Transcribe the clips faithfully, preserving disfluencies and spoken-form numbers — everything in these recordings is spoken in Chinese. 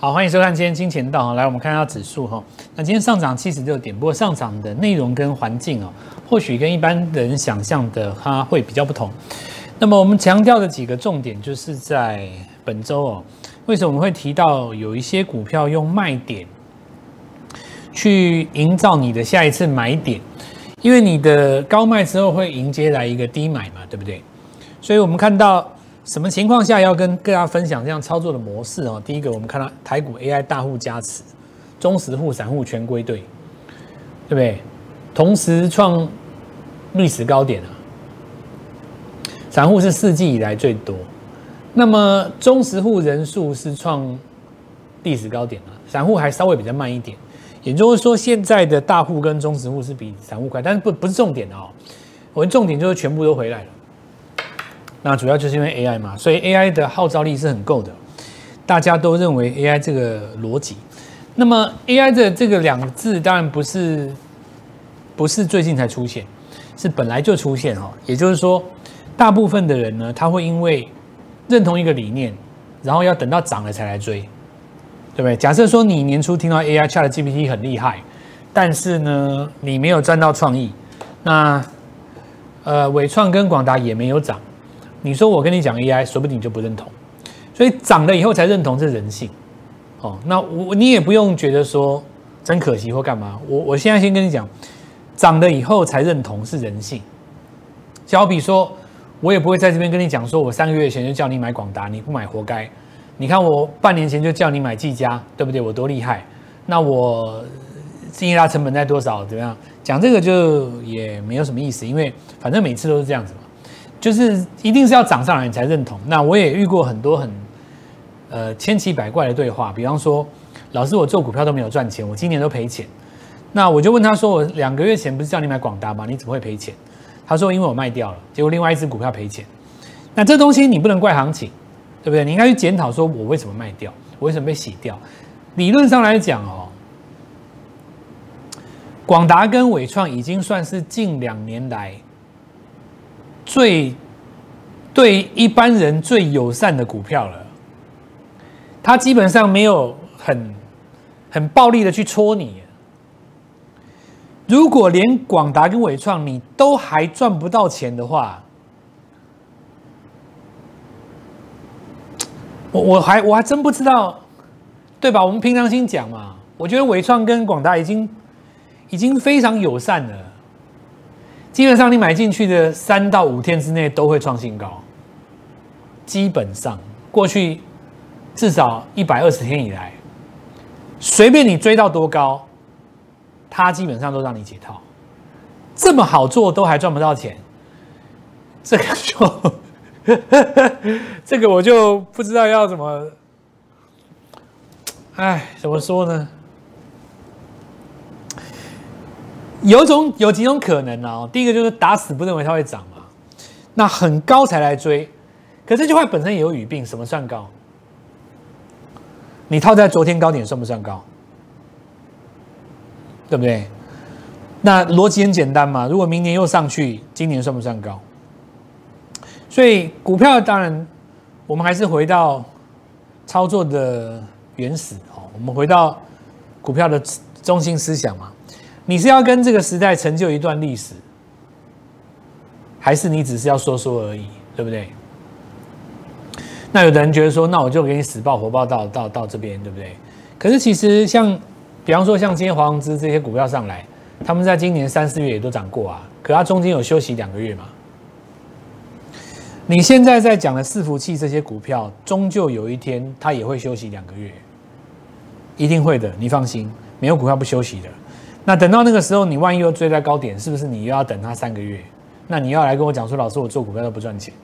好，欢迎收看今天金钱道。来，我们看一下指数哈。那今天上涨七十六点，不过上涨的内容跟环境哦，或许跟一般人想象的它会比较不同。那么我们强调的几个重点，就是在本周哦，为什么我们会提到有一些股票用卖点去营造你的下一次买点？因为你的高卖之后会迎接来一个低买嘛，对不对？所以我们看到什么情况下要跟大家分享这样操作的模式哦？第一个，我们看到台股 A I 大户加持，中实户、散户全归队，对不对？同时创历史高点啊，散户是四季以来最多。那么中实户人数是创历史高点啊，散户还稍微比较慢一点。也就是说，现在的大户跟中实户是比散户快，但是不不是重点哦。我的重点就是全部都回来了。那主要就是因为 A I 嘛，所以 A I 的号召力是很够的。大家都认为 A I 这个逻辑。那么 A I 的这个两个字，当然不是不是最近才出现，是本来就出现哦。也就是说，大部分的人呢，他会因为认同一个理念，然后要等到涨了才来追，对不对？假设说你年初听到 A I、ChatGPT 很厉害，但是呢，你没有赚到创意，那呃伟创跟广达也没有涨。你说我跟你讲 A I， 说不定你就不认同，所以涨了以后才认同，这是人性。哦，那我你也不用觉得说真可惜或干嘛。我我现在先跟你讲，涨了以后才认同是人性。就好比说，我也不会在这边跟你讲说，我三个月前就叫你买广达，你不买活该。你看我半年前就叫你买技嘉，对不对？我多厉害。那我新一拉成本在多少？怎么样？讲这个就也没有什么意思，因为反正每次都是这样子嘛。就是一定是要涨上来你才认同。那我也遇过很多很呃千奇百怪的对话，比方说，老师我做股票都没有赚钱，我今年都赔钱。那我就问他说，我两个月前不是叫你买广达吗？你怎么会赔钱？他说因为我卖掉了，结果另外一只股票赔钱。那这东西你不能怪行情，对不对？你应该去检讨说我为什么卖掉，我为什么被洗掉。理论上来讲哦，广达跟伟创已经算是近两年来最对一般人最友善的股票了，它基本上没有很很暴力的去戳你。如果连广达跟伟创你都还赚不到钱的话，我我还我还真不知道，对吧？我们平常心讲嘛，我觉得伟创跟广达已经已经非常友善了。基本上你买进去的三到五天之内都会创新高，基本上过去至少一百二十天以来，随便你追到多高，它基本上都让你解套。这么好做都还赚不到钱，这个就这个我就不知道要怎么，哎，怎么说呢？有种有几种可能啊，第一个就是打死不认为它会涨嘛，那很高才来追，可这句话本身也有语病，什么算高？你套在昨天高点算不算高？对不对？那逻辑很简单嘛，如果明年又上去，今年算不算高？所以股票当然，我们还是回到操作的原始哦，我们回到股票的中心思想嘛。你是要跟这个时代成就一段历史，还是你只是要说说而已，对不对？那有的人觉得说，那我就给你死抱活抱到到到这边，对不对？可是其实像，比方说像今天华宏资这些股票上来，他们在今年三四月也都涨过啊，可它中间有休息两个月嘛。你现在在讲的伺服器这些股票，终究有一天它也会休息两个月，一定会的，你放心，没有股票不休息的。那等到那个时候，你万一又追在高点，是不是你又要等它三个月？那你要来跟我讲说，老师，我做股票都不赚钱。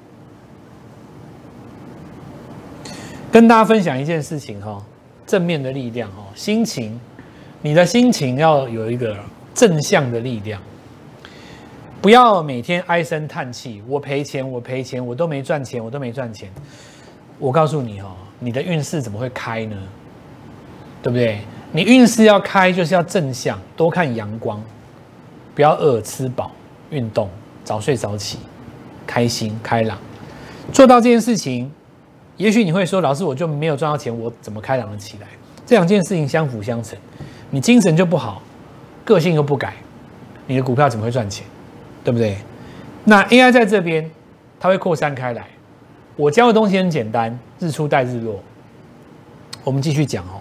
跟大家分享一件事情哈，正面的力量哈，心情，你的心情要有一个正向的力量，不要每天唉声叹气，我赔钱，我赔钱，我都没赚钱，我都没赚钱。我告诉你哈，你的运势怎么会开呢？对不对？你运势要开，就是要正向，多看阳光，不要饿，吃饱，运动，早睡早起，开心开朗。做到这件事情，也许你会说，老师，我就没有赚到钱，我怎么开朗得起来？ 这两件事情相辅相成。你精神就不好，个性又不改，你的股票怎么会赚钱？对不对？那 A I 在这边，它会扩散开来。我教的东西很简单，日出带日落。我们继续讲哦。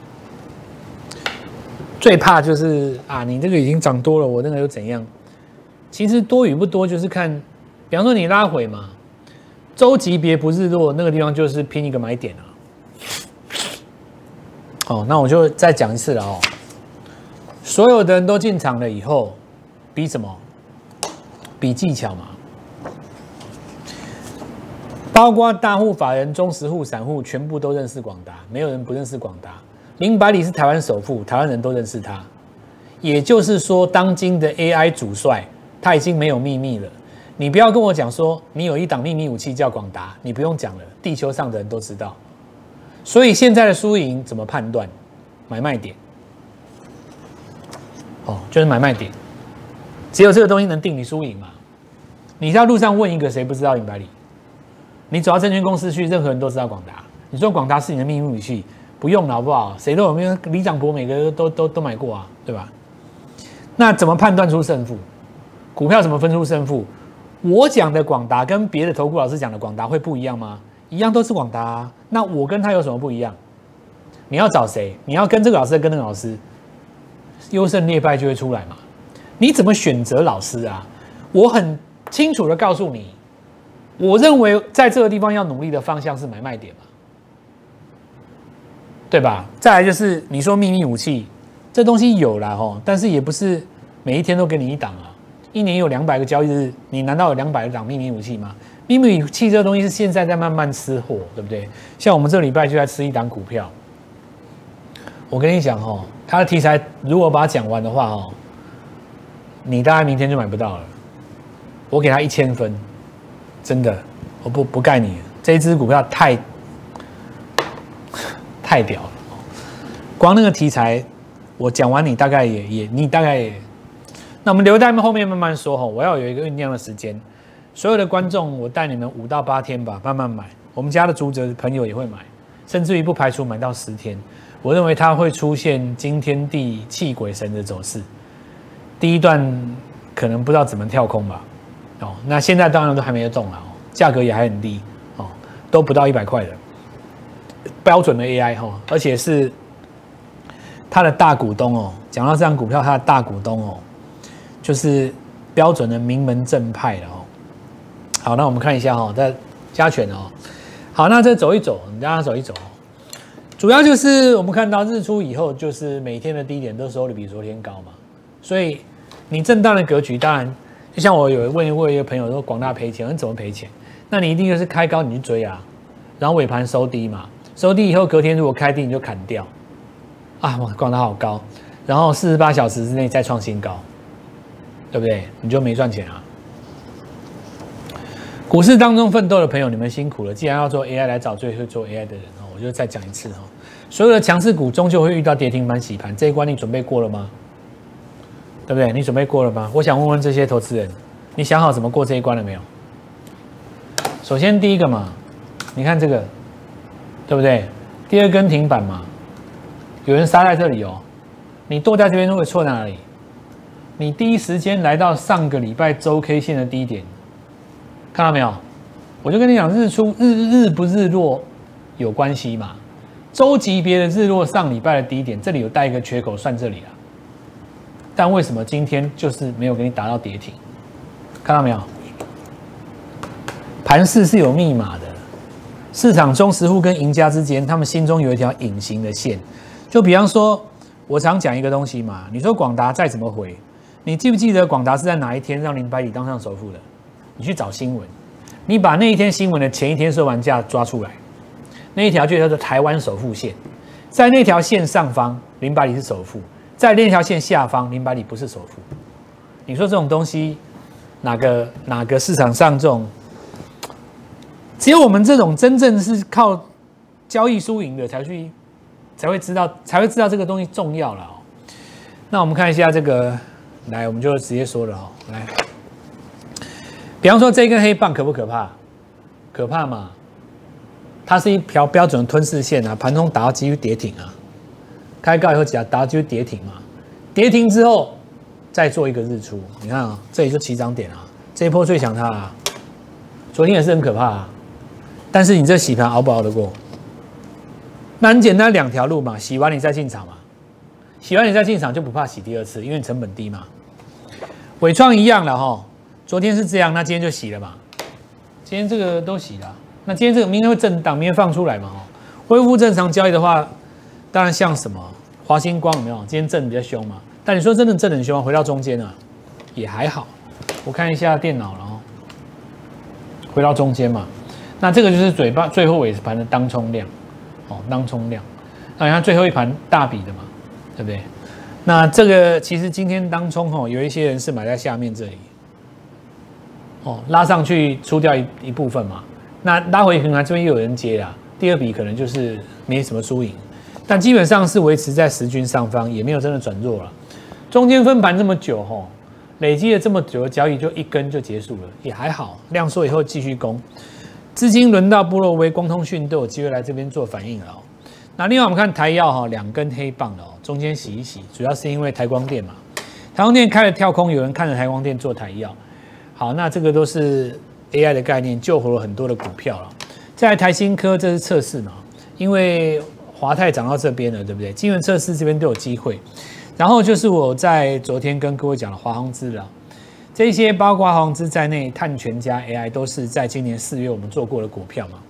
最怕就是啊，你这个已经涨多了，我那个又怎样？其实多与不多就是看，比方说你拉回嘛，周级别不日落那个地方就是拼一个买点啊。哦，那我就再讲一次了哦。所有的人都进场了以后，比什么？比技巧嘛。包括大户、法人、中实户、散户，全部都认识广达，没有人不认识广达。林百里是台湾首富，台湾人都认识他。也就是说，当今的 A I 主帅，他已经没有秘密了。你不要跟我讲说，你有一档秘密武器叫广达，你不用讲了，地球上的人都知道。所以现在的输赢怎么判断？买卖点。哦，就是买卖点。只有这个东西能定你输赢嘛？你在路上问一个，谁不知道林百里？你走到证券公司去，任何人都知道广达。你说广达是你的秘密武器，不用了好不好？谁都有，因为李长博每个都都都买过啊，对吧？那怎么判断出胜负？股票怎么分出胜负？我讲的广达跟别的投顾老师讲的广达会不一样吗？一样都是广达啊。那我跟他有什么不一样？你要找谁？你要跟这个老师，跟那个老师，优胜劣败就会出来嘛。你怎么选择老师啊？我很清楚的告诉你。我认为在这个地方要努力的方向是买卖点嘛，对吧？再来就是你说秘密武器，这东西有啦吼，但是也不是每一天都给你一档啊。一年有两百个交易日，你难道有两百个档秘密武器吗？秘密武器这个东西是现在在慢慢吃货，对不对？像我们这个礼拜就在吃一档股票，我跟你讲哦，它的题材如果把它讲完的话哦，你大概明天就买不到了。我给它一千分。真的，我不不盖你，这一支股票太太屌了。光那个题材，我讲完你大概也也你大概也，那我们留在后面慢慢说哈。我要有一个酝酿的时间，所有的观众，我带你们五到八天吧，慢慢买。我们家的读者朋友也会买，甚至于不排除买到十天。我认为它会出现惊天地泣鬼神的走势。第一段可能不知道怎么跳空吧。哦，那现在当然都还没有动了哦，价格也还很低哦，都不到一百块的标准的 A I 哈、哦，而且是它的大股东哦。讲到这张股票，它的大股东哦，就是标准的名门正派的哦。好，那我们看一下哈、哦，在加权哦。好，那这走一走，我们让它走一走哦。主要就是我们看到日出以后，就是每天的低点都收的比昨天高嘛，所以你震荡的格局当然。就像我有问过一个朋友说，广大赔钱，你怎么赔钱？那你一定就是开高你去追啊，然后尾盘收低嘛，收低以后隔天如果开低你就砍掉，啊，哇，广大好高，然后四十八小时之内再创新高，对不对？你就没赚钱啊。股市当中奋斗的朋友，你们辛苦了。既然要做 A I 来找最会做 A I 的人哦，我就再讲一次哦，所有的强势股终究会遇到跌停板洗盘，这一关你准备过了吗？对不对？你准备过了吗？我想问问这些投资人，你想好怎么过这一关了没有？首先第一个嘛，你看这个，对不对？第二根停板嘛，有人杀在这里哦，你剁在这边会错在哪里？你第一时间来到上个礼拜周 K 线的低点，看到没有？我就跟你讲，日出日日不日落有关系嘛？周级别的日落上礼拜的低点，这里有带一个缺口，算这里啊。但为什么今天就是没有给你打到跌停？看到没有？盘势是有密码的，市场中实户跟赢家之间，他们心中有一条隐形的线。就比方说，我常讲一个东西嘛，你说广达再怎么回，你记不记得广达是在哪一天让林百里当上首富的？你去找新闻，你把那一天新闻的前一天收盘价抓出来，那一条就叫做台湾首富线，在那条线上方，林百里是首富。在那条线下方，林百里不是首富。你说这种东西，哪个哪个市场上这种，只有我们这种真正是靠交易输赢的才去，才会知道，才会知道这个东西重要了哦。那我们看一下这个，来，我们就直接说了哦。来，比方说这根黑棒可不可怕？可怕嘛？它是一条标准的吞噬线啊，盘中打到几乎跌停啊。 开高以后打打就跌停嘛，跌停之后再做一个日出，你看啊，这里就起涨点啊，这一波最强它啊，昨天也是很可怕啊，但是你这洗盘熬不熬得过？那很简单，两条路嘛，洗完你再进场嘛，洗完你再进场就不怕洗第二次，因为你成本低嘛。伟创一样了哈，昨天是这样，那今天就洗了嘛，今天这个都洗了，那今天这个明天会震荡，明天放出来嘛哈，恢复正常交易的话，当然像什么华星光有没有？今天震比较凶嘛，但你说真的震很凶啊，回到中间啊，也还好。我看一下电脑了哦，回到中间嘛，那这个就是嘴巴最后尾盘的当冲量。哦，当冲量，那你看最后一盘大笔的嘛，对不对？那这个其实今天当冲哦，有一些人是买在下面这里，哦，拉上去出掉一一部分嘛，那拉回可能这边又有人接啦，第二笔可能就是没什么输赢，但基本上是维持在十均上方，也没有真的转弱了。中间分盘这么久吼，累积了这么久的交易，就一根就结束了，也还好，量缩以后继续攻。资金轮到部落微、光通讯都有机会来这边做反应了哦。那另外我们看台药哈，两根黑棒了哦，中间洗一洗，主要是因为台光电嘛，台光电开了跳空，有人看着台光电做台药。好，那这个都是 A I 的概念，救活了很多的股票了。再来台新科，这是测试嘛，因为华泰涨到这边了，对不对？晶圆测试这边都有机会。然后就是我在昨天跟各位讲的华航资了。这些包括华航资在内，碳权加 A I 都是在今年四月我们做过的股票嘛。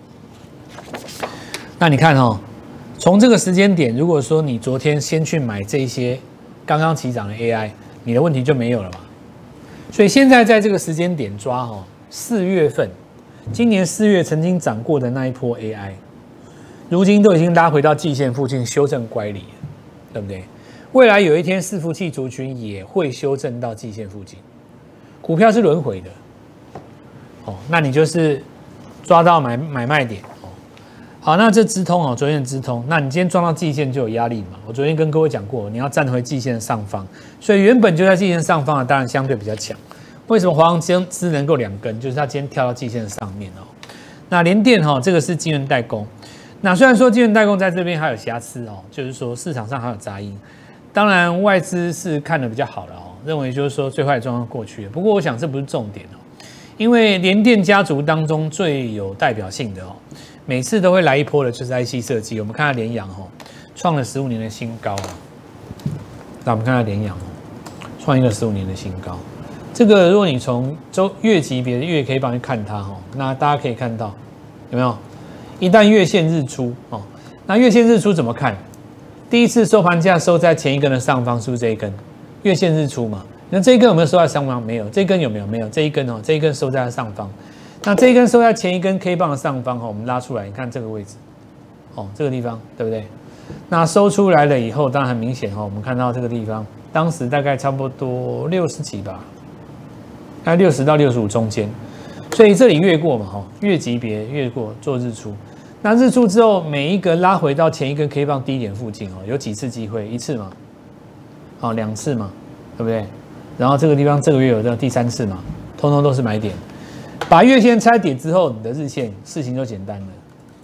那你看哦，从这个时间点，如果说你昨天先去买这些刚刚起涨的 A I， 你的问题就没有了嘛。所以现在在这个时间点抓哦，四月份，今年四月曾经涨过的那一波 A I， 如今都已经拉回到季线附近修正乖离，对不对？未来有一天伺服器族群也会修正到季线附近。股票是轮回的，哦，那你就是抓到买买卖点哦。好，那这资通哦，昨天的资通，那你今天撞到季线就有压力嘛？我昨天跟各位讲过，你要站回季线的上方，所以原本就在季线上方的，当然相对比较强。为什么华航资能够两根？就是它今天跳到季线的上面哦。那联电哈，这个是晶圆代工，那虽然说晶圆代工在这边还有瑕疵哦，就是说市场上还有杂音，当然外资是看得比较好了哦。认为就是说最坏的状况过去了，不过我想这不是重点哦，因为联电家族当中最有代表性的哦，每次都会来一波的就是 I C 设计。我们看下联阳哦，创了十五年的新高哦。那我们看下联阳哦，创一个十五年的新高。这个如果你从周月级别的月 K 棒去看它哦，那大家可以看到有没有？一旦月线日出哦，那月线日出怎么看？第一次收盘价收在前一根的上方，是不是这一根？月线日出嘛，那这一根有没有收在上方？没有，这一根有没有？没有，这一根哦，这一根收在上方。那这一根收在前一根 K 棒的上方哈，我们拉出来，你看这个位置，哦，这个地方对不对？那收出来了以后，当然很明显哈，我们看到这个地方，当时大概差不多六十几吧，大概六十到六十五中间，所以这里越过嘛哈，月级别越过做日出。那日出之后，每一个拉回到前一根 K 棒低点附近哦，有几次机会？一次嘛。好，两次嘛，对不对？然后这个地方这个月有这第三次嘛，通通都是买点。把月线拆点之后，你的日线事情就简单了。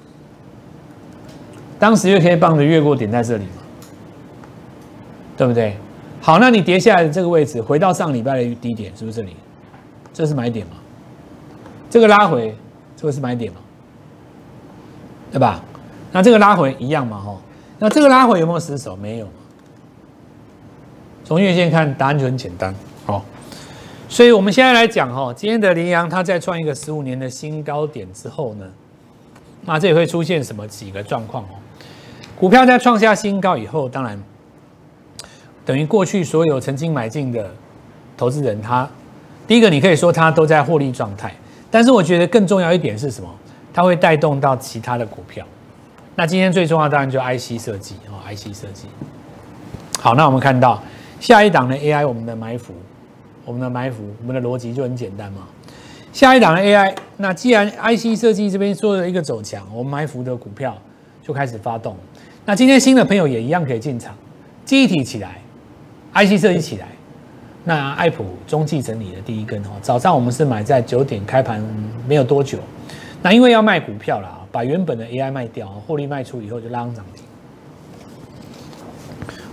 当时月 K 棒的越过点在这里嘛，对不对？好，那你跌下来的这个位置，回到上礼拜的低点，是不是这里？这是买点嘛？这个拉回，这个是买点嘛？对吧？那这个拉回一样嘛，吼。那这个拉回有没有失手？没有。从月线看，答案就很简单，好，所以我们现在来讲哈，今天的联阳它在创一个十五年的新高点之后呢，那这也会出现什么几个状况哦？股票在创下新高以后，当然等于过去所有曾经买进的投资人，他第一个你可以说他都在获利状态，但是我觉得更重要一点是什么？它会带动到其他的股票。那今天最重要当然就 I C 设计哦 ，I C 设计。好，那我们看到。下一档的 A I， 我们的埋伏，我们的埋伏，我们的逻辑就很简单嘛。下一档的 A I， 那既然 I C 设计这边做了一个走强，我们埋伏的股票就开始发动。那今天新的朋友也一样可以进场，记忆体起来 ，I C 设计起来。那爱普中继整理的第一根哦，早上我们是买在九点开盘没有多久，那因为要卖股票啦，把原本的 A I 卖掉，获利卖出以后就拉上涨停。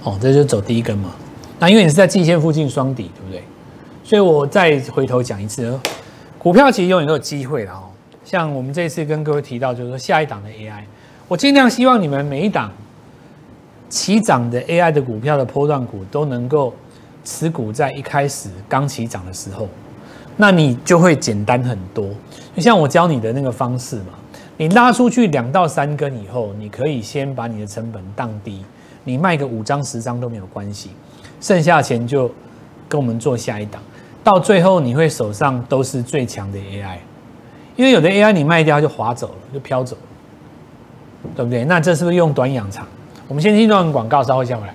哦，这就走第一根嘛。那因为你是在季线附近双底，对不对？所以我再回头讲一次，股票其实永远都有机会的哦。像我们这一次跟各位提到，就是说下一档的 A I， 我尽量希望你们每一档起涨的 A I 的股票的波段股都能够持股在一开始刚起涨的时候，那你就会简单很多。就像我教你的那个方式嘛，你拉出去两到三根以后，你可以先把你的成本降低，你卖个五张十张都没有关系，剩下的钱就跟我们做下一档。到最后你会手上都是最强的 A I， 因为有的 A I 你卖掉就滑走了，就飘走了，对不对？那这是不是用短养长？我们先进一段广告，稍后再回来。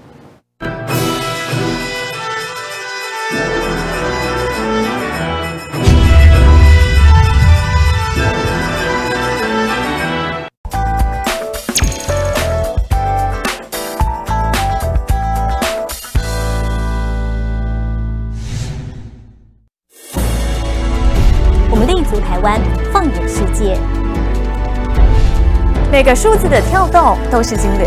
台湾放眼世界，每个数字的跳动都是金流，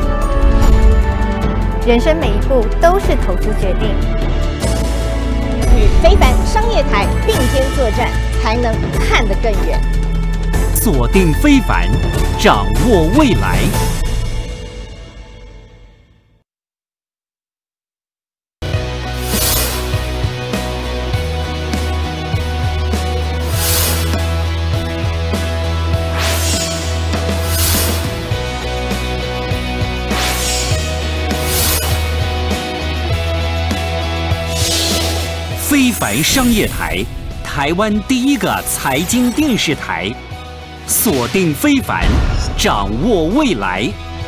人生每一步都是投资决定。与非凡商业台并肩作战，才能看得更远。 锁定非凡，掌握未来。非凡商业台，台湾第一个财经电视台，锁定非凡，掌握未来。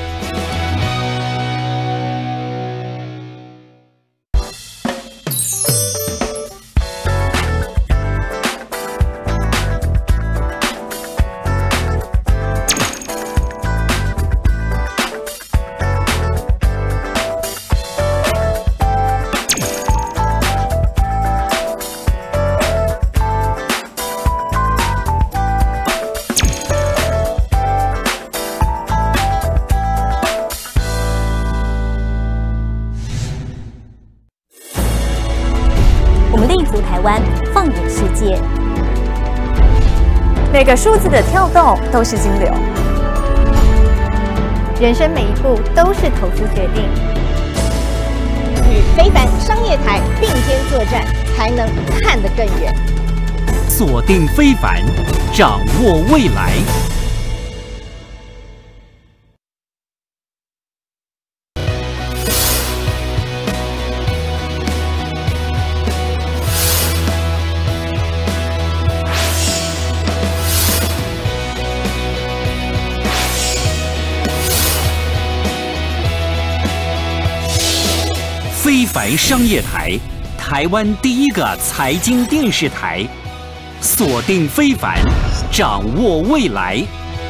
放眼世界，每个数字的跳动都是金流，人生每一步都是投资决定。与非凡商业台并肩作战，才能看得更远。 锁定非凡，掌握未来。非凡商业台，台湾第一个财经电视台，锁定非凡，掌握未来。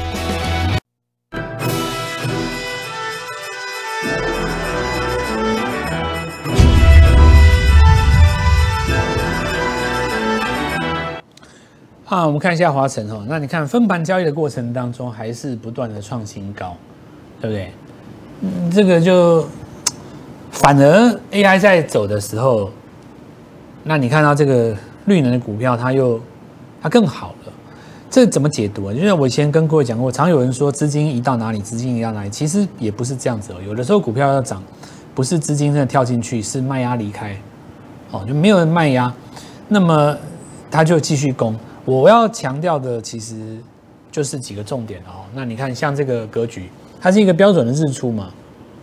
啊，我们看一下华晨哈，那你看分盘交易的过程当中，还是不断的创新高，对不对？嗯，这个就。反而 A I 在走的时候，那你看到这个绿能的股票，它又它更好了。这怎么解读啊？就是我以前跟各位讲过，常有人说资金移到哪里，资金移到哪里，其实也不是这样子哦。有的时候股票要涨，不是资金真的跳进去，是卖压离开，哦，就没有人卖压，那么它就继续攻。我要强调的其实就是几个重点哦。那你看，像这个格局，它是一个标准的日出嘛。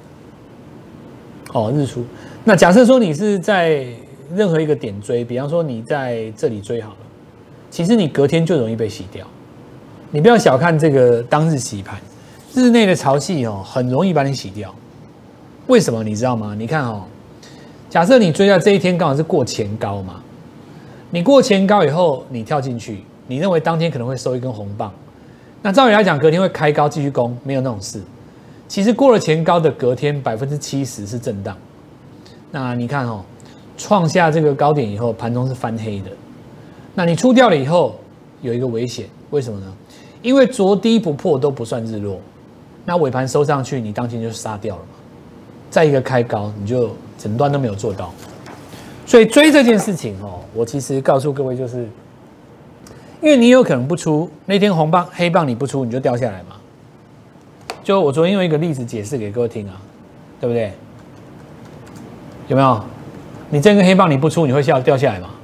哦，日出。那假设说你是在任何一个点追，比方说你在这里追好了，其实你隔天就容易被洗掉。你不要小看这个当日洗盘，日内的潮汐哦，很容易把你洗掉。为什么你知道吗？你看哦，假设你追到这一天刚好是过前高嘛，你过前高以后你跳进去，你认为当天可能会收一根红棒，那照理来讲隔天会开高继续攻，没有那种事。其实过了前高的隔天百分之七十是震荡，那你看哦，创下这个高点以后，盘中是翻黑的。那你出掉了以后，有一个危险，为什么呢？因为着低不破都不算日落，那尾盘收上去，你当天就杀掉了嘛。 再一个开高，你就整段都没有做到。所以追这件事情哦，我其实告诉各位就是，因为你有可能不出那天红棒黑棒你不出你就掉下来嘛。就我昨天用一个例子解释给各位听啊，对不对？有没有？你这根黑棒你不出你会下掉下来吗？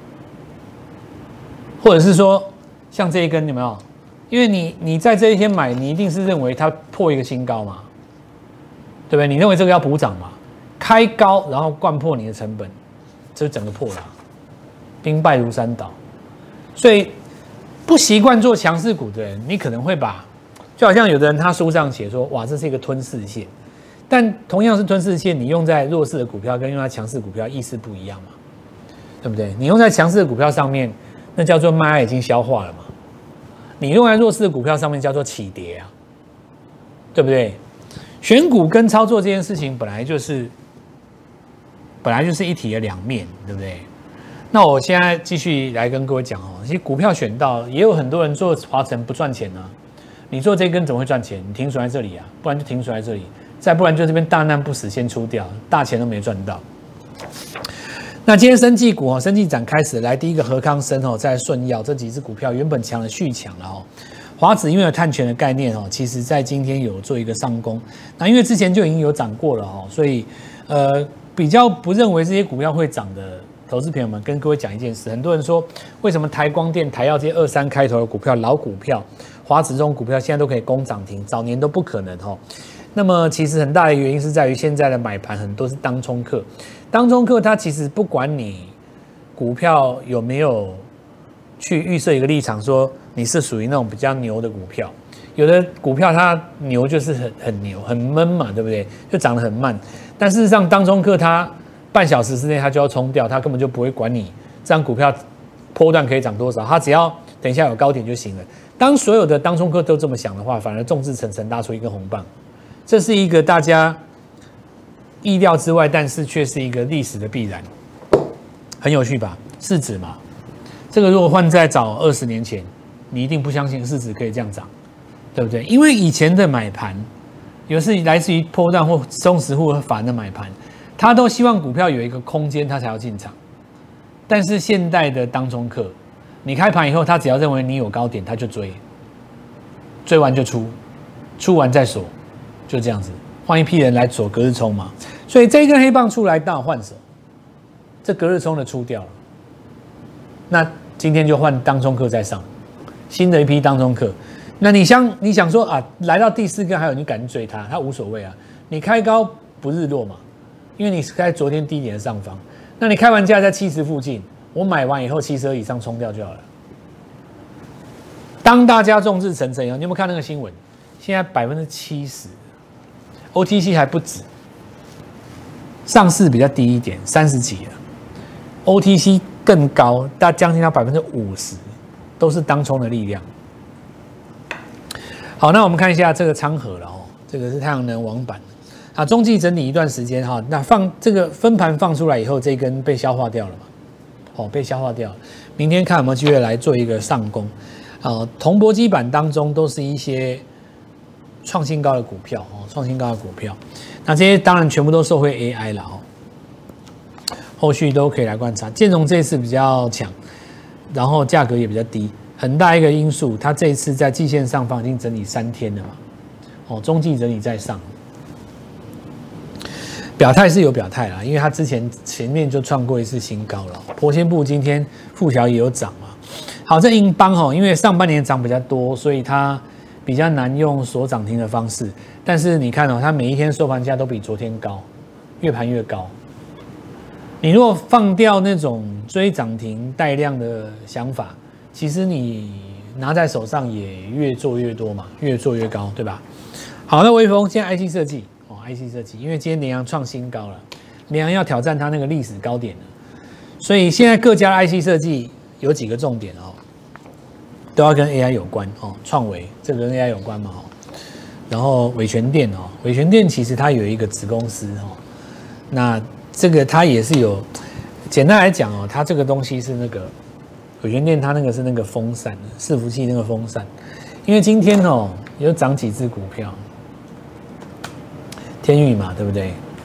或者是说像这一根有没有？因为你你在这一天买，你一定是认为它破一个新高嘛，对不对？你认为这个要补涨嘛？开高然后灌破你的成本，这整个破了，兵败如山倒。所以不习惯做强势股的人，你可能会把，就好像有的人他书上写说，哇，这是一个吞噬线，但同样是吞噬线，你用在弱势的股票跟用在强势股票意思不一样嘛，对不对？你用在强势的股票上面，那叫做卖压已经消化了嘛。你用在弱势的股票上面叫做起跌啊，对不对？选股跟操作这件事情本来就是，本来就是一体的两面，对不对？那我现在继续来跟各位讲哦，其实股票选到也有很多人做华城不赚钱啊，你做这根怎么会赚钱？你停损在这里啊，不然就停损在这里，再不然就这边大难不死先出掉，大钱都没赚到。那今天生技股哦，生技展开始来，第一个和康生哦，再顺药这几只股票原本强的续强了哦。华指因为有碳权的概念哦，其实在今天有做一个上攻。那因为之前就已经有涨过了哦，所以呃比较不认为这些股票会涨的投资朋友们，跟各位讲一件事。很多人说为什么台光电、台药这些二三开头的股票、老股票、华指这种股票现在都可以攻涨停，早年都不可能哦。那么其实很大的原因是在于现在的买盘很多是当冲客，当冲客他其实不管你股票有没有去预设一个立场，说你是属于那种比较牛的股票，有的股票它牛就是很很牛很闷嘛，对不对？就涨得很慢，但事实上当冲客他半小时之内他就要冲掉，他根本就不会管你这张股票波段可以涨多少，他只要等一下有高点就行了。当所有的当冲客都这么想的话，反而众志成城拉出一根红棒。这是一个大家意料之外，但是却是一个历史的必然，很有趣吧？市值嘛，这个如果换在早二十年前，你一定不相信市值可以这样涨，对不对？因为以前的买盘，有是来自于波段或中实户法人的买盘，他都希望股票有一个空间，他才要进场。但是现代的当冲客，你开盘以后，他只要认为你有高点，他就追，追完就出，出完再锁。就这样子，换一批人来做隔日冲嘛，所以这一根黑棒出来，刚好换手，这隔日冲的出掉了。那今天就换当冲客再上，新的一批当冲客。那你想你想说啊，来到第四根还有你敢追它，它无所谓啊。你开高不日落嘛，因为你是在昨天低点的上方。那你开完价在七十附近，我买完以后七十二以上冲掉就好了。当大家众志成城以后，你有没有看那个新闻？现在百分之七十。O T C 还不止，上市比较低一点，三十几了。O T C 更高，大将近到百分之五十，都是当冲的力量。好，那我们看一下这个昌河了哦，这个是太阳能网板啊，中继整理一段时间哈，那放这个分盘放出来以后，这根被消化掉了嘛？哦，被消化掉了。明天看有没有机会来做一个上攻啊？铜箔基板当中都是一些创新高的股票哦，创新高的股票，那这些当然全部都受惠 A I 了哦，后续都可以来观察。建融这次比较强，然后价格也比较低，很大一个因素，它这一次在季线上方已经整理三天了嘛，哦，中继整理在上，表态是有表态啦，因为它之前前面就创过一次新高了，波仙部今天附条也有涨嘛。好，这英邦哦，因为上半年涨比较多，所以它比较难用锁涨停的方式，但是你看哦，它每一天收盘价都比昨天高，越盘越高。你如果放掉那种追涨停带量的想法，其实你拿在手上也越做越多嘛，越做越高，对吧？好，那微风现在 I C 设计哦 ，I C 设计，因为今天联阳创新高了，联阳要挑战它那个历史高点了，所以现在各家 I C 设计有几个重点哦。都要跟 A I 有关哦，创维这个跟 A I 有关嘛哦，然后伟全电哦，伟全电其实它有一个子公司哦，那这个它也是有，简单来讲哦，它这个东西是那个伟全电，它那个是那个风扇伺服器那个风扇，因为今天哦有涨几只股票，天宇嘛对不对？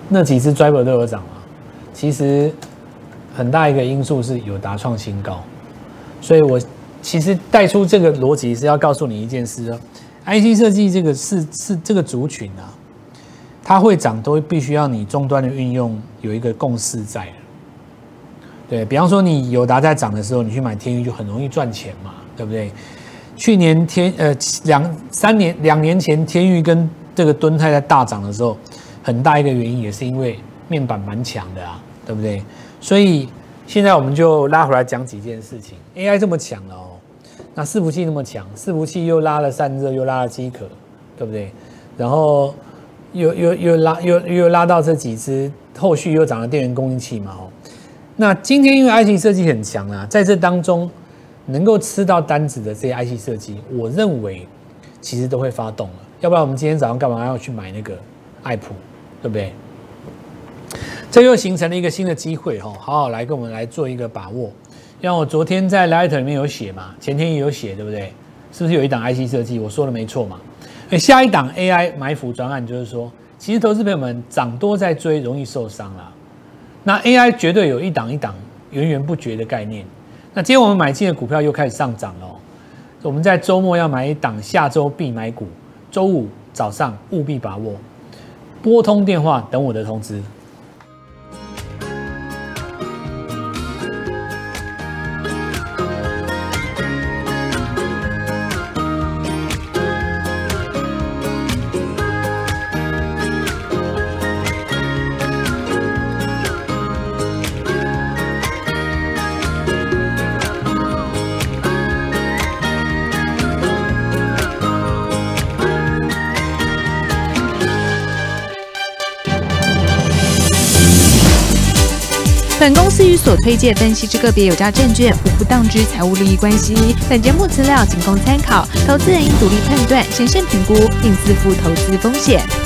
那几只 driver 都有涨嘛？其实很大一个因素是友达创新高，所以我其实带出这个逻辑是要告诉你一件事哦 ，I C 设计这个是是这个族群啊，它会涨都必须要你终端的运用有一个共识在。对比方说你友达在涨的时候，你去买天钰就很容易赚钱嘛，对不对？去年天呃两三年两年前天钰跟这个敦泰在大涨的时候，很大一个原因也是因为面板蛮强的啊，对不对？所以现在我们就拉回来讲几件事情。A I 这么强了哦，那伺服器那么强，伺服器又拉了散热，又拉了机壳，对不对？然后又又又拉又又拉到这几只，后续又涨了电源供应器嘛哦。那今天因为 I C 设计很强啊，在这当中能够吃到单子的这些 I C 设计，我认为其实都会发动了。要不然我们今天早上干嘛要去买那个爱普，对不对？这又形成了一个新的机会哈，好好来跟我们来做一个把握。像我昨天在 Light 里面有写嘛，前天也有写，对不对？是不是有一档 I C 设计？我说的没错嘛。下一档 A I 埋伏专案就是说，其实投资朋友们涨多在追，容易受伤啦。那 A I 绝对有一档一档源源不绝的概念。那今天我们买进的股票又开始上涨了、哦，我们在周末要买一档下周必买股，周五早上务必把握，拨通电话等我的通知。 本公司与所推介分析之个别有价证券无不当之财务利益关系。本节目资料仅供参考，投资人应独立判断、审慎评估，并自负投资风险。